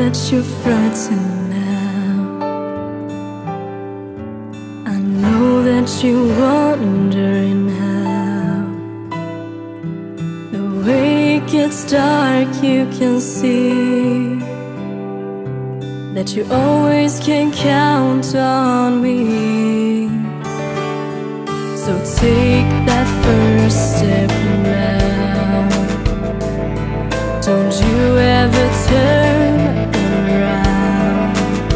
that you're frightened now. I know that you're wondering how. The way it gets dark, you can see that you always can count on me. So take that first step now. Don't you ever turn around.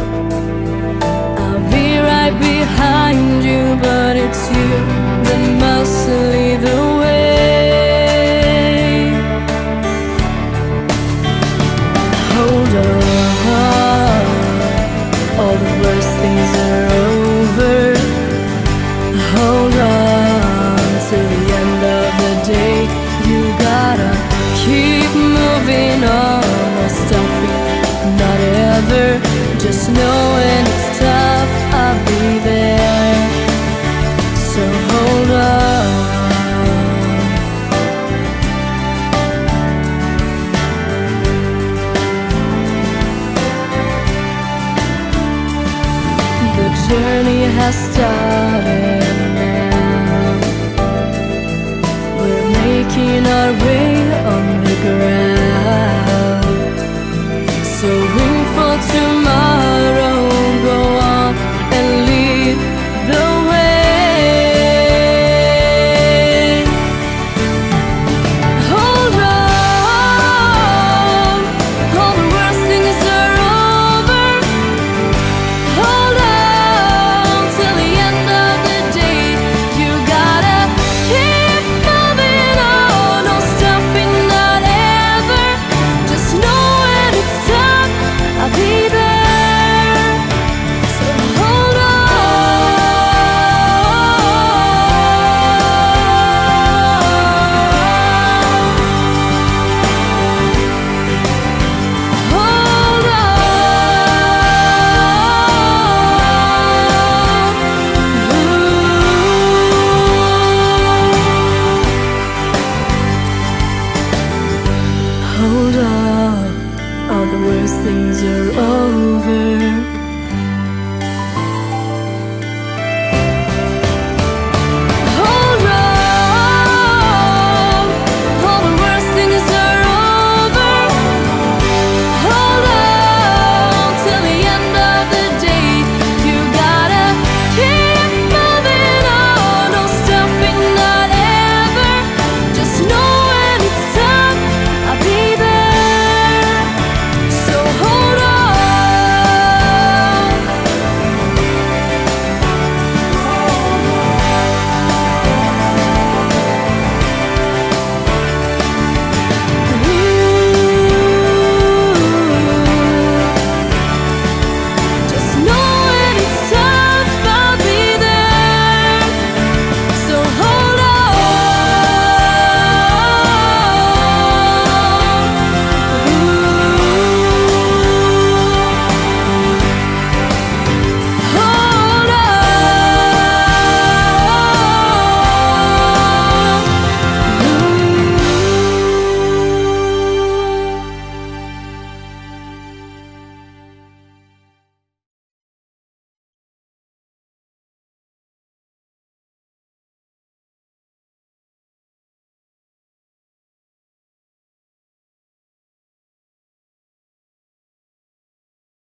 I'll be right behind you, but it's you that must lead the way. Hold on, all the worst things are over. Hold on till the end of the day. You gotta keep moving on, or stopping, not ever. Just know when it's tough, I'll be there. So hold on. The journey has started now. We're making our way on the ground.